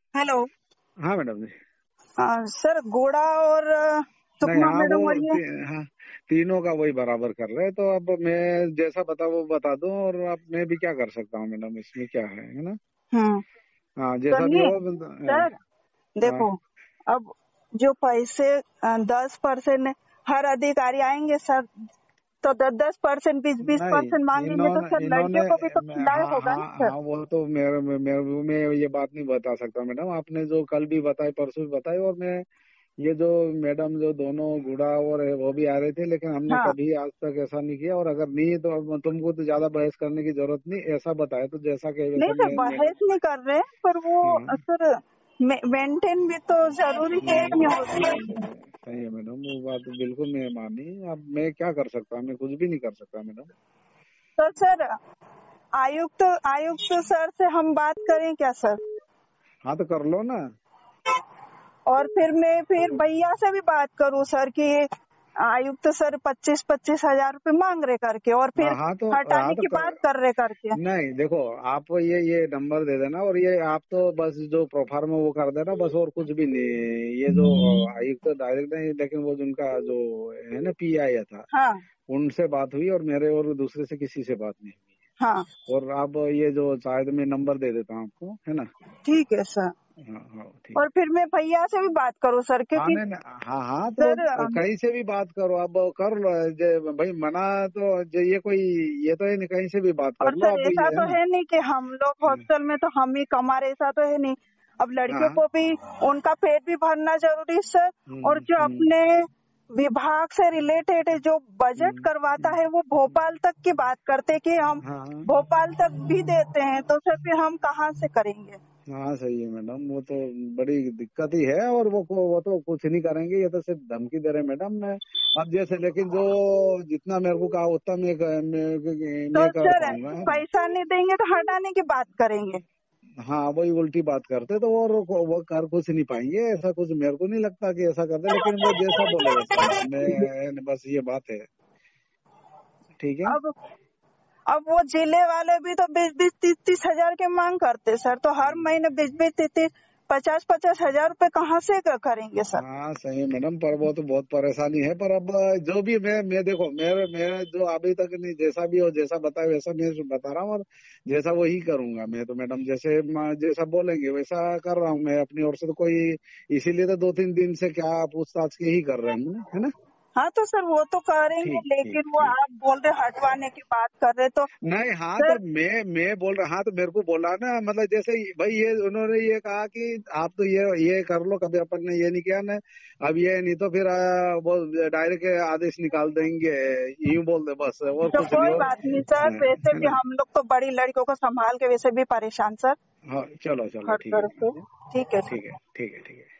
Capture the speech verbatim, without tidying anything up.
Hello. हाँ madam जी। आ, sir गोड़ा और अ, नहीं, सुषमा हाँ वो मैडम और ये। ती, हाँ तीनों का वही बराबर कर रहे हैं, तो अब मैं जैसा बता वो बता दूं, और अब मैं भी क्या कर सकता हूँ मैडम, इसमें क्या है है ना। हम्म। हाँ जैसा भी सुनिए हो बंद- सर, हाँ देखो, अब जो पैसे दस परसेंट हर अधिकारी आएंगे सर, तो दस दस परसेंट बीस बीस परसेंट नहीं, मांगेंगे तो इन्होंने सर इन्होंने लड़कियों को भी तो मैं- खिलाए हाँ होगा हाँ ना सर। हाँ वो तो मेरे मैं, मैं, मैं ये बात नहीं बता सकता मैडम, आपने जो कल भी बताई परसों भी बताई, और मैं ये जो मैडम जो दोनों गुड़ा और है, वो भी आ रहे थे, लेकिन हमने हाँ, कभी आज तक ऐसा नहीं किया, और अगर नहीं तो अब तुमको तो ज्यादा बहस करने की जरूरत नहीं, ऐसा बताया तो जैसा कहे नहीं वैसा सर मैं मैडम। बहस नहीं कर रहे हैं, पर वो हाँ सर मेंटेन भी तो जरूरी है नहीं कि नहीं नहीं होती नहीं है। सही सही है मैडम, वो बात तो बिल्कुल मैं मानी। अब मैं क्या कर सकता हूँ, मैं कुछ भी नहीं कर सकता मैडम। तो सर आयुक्त आयुक्त सर से हम बात करें क्या सर? हाँ तो कर लो ना। और फिर मैं फिर भैया से भी बात करूं सर कि आयुक्त सर पच्चीस पच्चीस हजार रूपए मांग रहे करके, और फिर हाँ हाँ तो हाँ हटाने तो की कर, बात कर रहे करके। नहीं देखो, आप ये ये नंबर दे देना, और ये आप तो बस जो प्रोफार्म वो कर देना बस, और कुछ भी नहीं। ये जो आयुक्त तो डायरेक्ट नहीं, लेकिन वो जिनका जो है ना पी आई था, हाँ उनसे बात हुई, और मेरे और दूसरे से किसी से बात नहीं हुई। हाँ, और आप ये जो शायद मैं नंबर दे देता हूँ आपको, है ना। ठीक है सर। हाँ हाँ ठीक और है। फिर मैं भैया से भी बात करूं सर, हाँ क्योंकि नहीं नहीं, हाँ हाँ तो सर अम, कहीं से भी बात करो, अब कर लो। जे भाई मना तो जे ये कोई, ये तो है नहीं, कहीं से भी बात और कर लो सर अब, ऐसा ये है तो ना। है नहीं कि हम लोग हॉस्टल में तो हम ही कमा रहे, ऐसा तो है नहीं। अब लड़कियों हाँ को भी उनका पेट भी भरना जरूरी है सर। और हम्म जो हम्म अपने विभाग से रिलेटेड जो बजट हम्म करवाता हम्म, है वो भोपाल तक की बात करते कि हम हाँ भोपाल तक भी देते हैं, तो सर फिर हम कहाँ से करेंगे? हाँ सही है मैडम, वो तो बड़ी दिक्कत ही है, और वो वो तो कुछ नहीं करेंगे, ये तो सिर्फ धमकी दे रहे हैं मैडम। मैं अब जैसे, लेकिन जो जितना मेरे को कहा उतना मैं मैं, तो मैं कर सर पाऊंगा, है ना। पैसा नहीं देंगे तो हटाने की बात करेंगे। हाँ वही उल्टी बात करते तो, और वो कर कुछ नहीं पाएंगे, ऐसा कुछ मेरे को नहीं लगता कि ऐसा करते, लेकिन वो जैसा बोले वैसा मैडम, मैं बस ये बात है। ठीक है। अब अब वो जिले वाले भी तो बीस बीस तीस तीस हजार के मांग करते सर, तो हर महीने बीस बीस तीस तीस पचास पचास हजार रूपए कहाँ से क- करेंगे सर? हाँ सही है मैडम, पर वो तो बहुत परेशानी है, पर अब जो भी मैं मैं देखो, मेरे मैं जो अभी तक नहीं, जैसा भी हो जैसा बताए वैसा मैं बता रहा हूँ, और जैसा वही करूंगा मैं तो मैडम, जैसे म- जैसा बोलेंगे वैसा कर रहा हूँ मैं अपनी ओर से, तो कोई इसीलिए तो दो तीन दिन से क्या पूछताछ के ही कर रहे हैं हम, है ना। हाँ तो सर वो तो करेंगे, ठीक ठीक लेकिन वो ठीक। आप बोल रहे हटवाने की बात कर रहे तो नहीं हाँ तो सर। मैं मैं बोल रहा, हाँ तो मेरे को बोला ना, मतलब जैसे भाई ये उन्होंने ये कहा कि आप तो ये ये कर लो, कभी अपन ने ये नहीं किया ना, अब ये नहीं तो फिर आ, वो डायरेक्ट आदेश निकाल देंगे, यूं बोल दे बस, और तो कुछ नहीं, कोई और बात नहीं सर, हाँ, वैसे है भी ना। हम लोग तो बड़ी लड़कियों को संभाल के वैसे भी परेशान सर। हाँ चलो चलो हर ठीक है तरफ से मैडम जी। ठीक है ठीक है सर। ठीक है ठीक है।